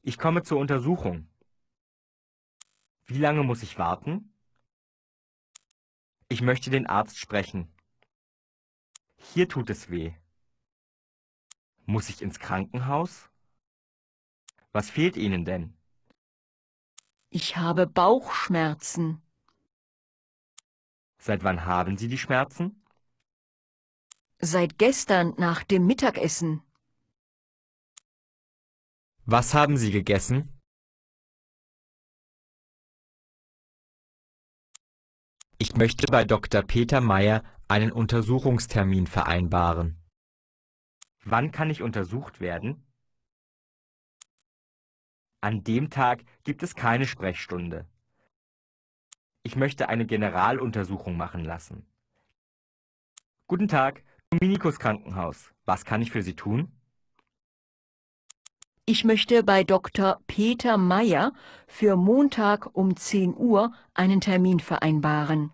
Ich komme zur Untersuchung. Wie lange muss ich warten? Ich möchte den Arzt sprechen. Hier tut es weh. Muss ich ins Krankenhaus? Was fehlt Ihnen denn? Ich habe Bauchschmerzen. Seit wann haben Sie die Schmerzen? Seit gestern nach dem Mittagessen. Was haben Sie gegessen? Ich möchte bei Dr. Peter Meyer einen Untersuchungstermin vereinbaren. Wann kann ich untersucht werden? An dem Tag gibt es keine Sprechstunde. Ich möchte eine Generaluntersuchung machen lassen. Guten Tag, Dominikus Krankenhaus. Was kann ich für Sie tun? Ich möchte bei Dr. Peter Meyer für Montag um 10 Uhr einen Termin vereinbaren.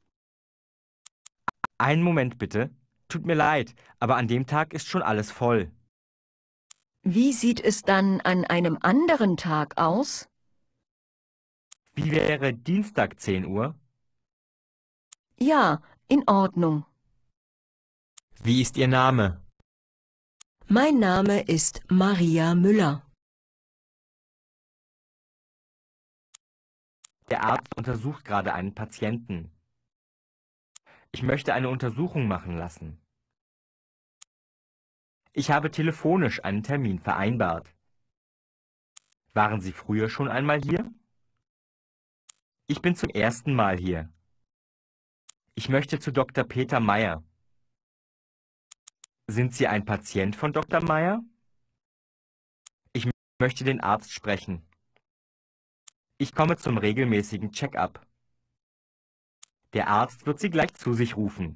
Einen Moment bitte. Tut mir leid, aber an dem Tag ist schon alles voll. Wie sieht es dann an einem anderen Tag aus? Wie wäre Dienstag 10 Uhr? Ja, in Ordnung. Wie ist Ihr Name? Mein Name ist Maria Müller. Der Arzt untersucht gerade einen Patienten. Ich möchte eine Untersuchung machen lassen. Ich habe telefonisch einen Termin vereinbart. Waren Sie früher schon einmal hier? Ich bin zum ersten Mal hier. Ich möchte zu Dr. Peter Meyer. Sind Sie ein Patient von Dr. Meyer? Ich möchte den Arzt sprechen. Ich komme zum regelmäßigen Check-up. Der Arzt wird Sie gleich zu sich rufen.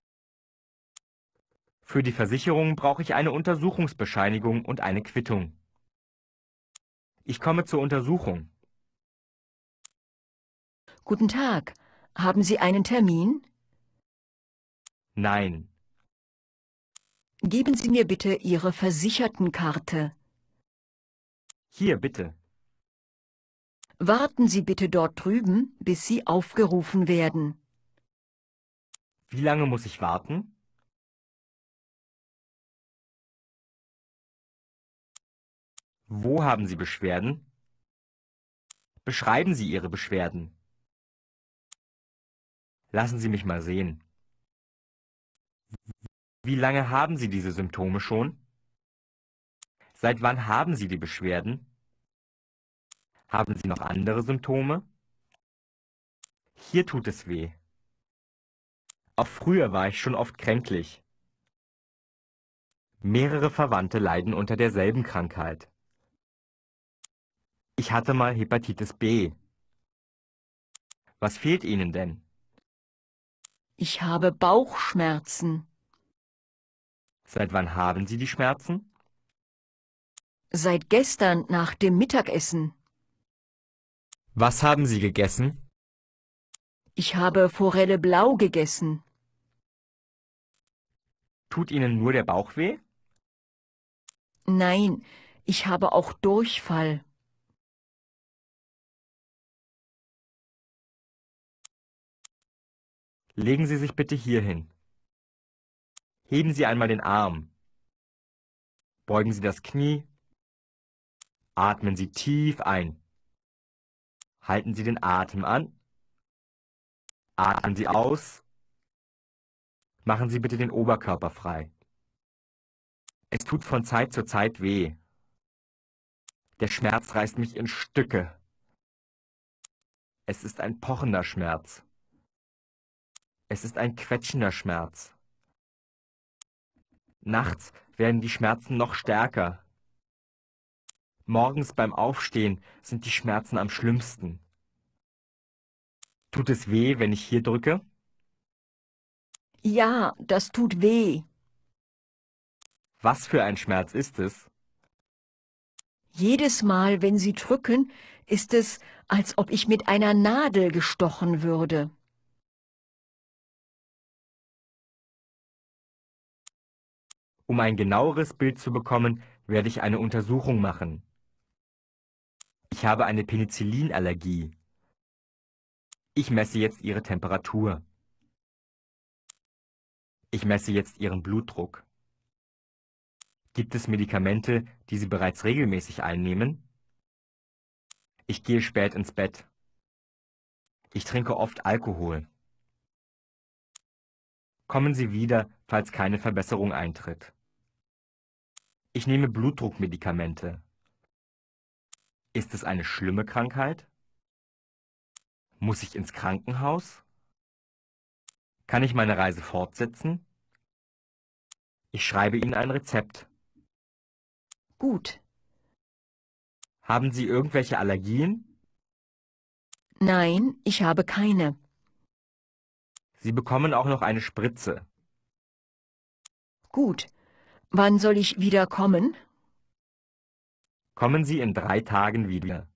Für die Versicherung brauche ich eine Untersuchungsbescheinigung und eine Quittung. Ich komme zur Untersuchung. Guten Tag. Haben Sie einen Termin? Nein. Geben Sie mir bitte Ihre Versichertenkarte. Hier, bitte. Warten Sie bitte dort drüben, bis Sie aufgerufen werden. Wie lange muss ich warten? Wo haben Sie Beschwerden? Beschreiben Sie Ihre Beschwerden. Lassen Sie mich mal sehen. Wie lange haben Sie diese Symptome schon? Seit wann haben Sie die Beschwerden? Haben Sie noch andere Symptome? Hier tut es weh. Auch früher war ich schon oft kränklich. Mehrere Verwandte leiden unter derselben Krankheit. Ich hatte mal Hepatitis B. Was fehlt Ihnen denn? Ich habe Bauchschmerzen. Seit wann haben Sie die Schmerzen? Seit gestern nach dem Mittagessen. Was haben Sie gegessen? Ich habe Forelle blau gegessen. Tut Ihnen nur der Bauch weh? Nein, ich habe auch Durchfall. Legen Sie sich bitte hier hin. Heben Sie einmal den Arm. Beugen Sie das Knie. Atmen Sie tief ein. Halten Sie den Atem an. Atmen Sie aus. Machen Sie bitte den Oberkörper frei. Es tut von Zeit zu Zeit weh. Der Schmerz reißt mich in Stücke. Es ist ein pochender Schmerz. Es ist ein quetschender Schmerz. Nachts werden die Schmerzen noch stärker. Morgens beim Aufstehen sind die Schmerzen am schlimmsten. Tut es weh, wenn ich hier drücke? Ja, das tut weh. Was für ein Schmerz ist es? Jedes Mal, wenn Sie drücken, ist es, als ob ich mit einer Nadel gestochen würde. Um ein genaueres Bild zu bekommen, werde ich eine Untersuchung machen. Ich habe eine Penicillinallergie. Ich messe jetzt Ihre Temperatur. Ich messe jetzt Ihren Blutdruck. Gibt es Medikamente, die Sie bereits regelmäßig einnehmen? Ich gehe spät ins Bett. Ich trinke oft Alkohol. Kommen Sie wieder, falls keine Verbesserung eintritt. Ich nehme Blutdruckmedikamente. Ist es eine schlimme Krankheit? Muss ich ins Krankenhaus? Kann ich meine Reise fortsetzen? Ich schreibe Ihnen ein Rezept. Gut. Haben Sie irgendwelche Allergien? Nein, ich habe keine. Sie bekommen auch noch eine Spritze. Gut. Wann soll ich wieder kommen? Kommen Sie in 3 Tagen wieder.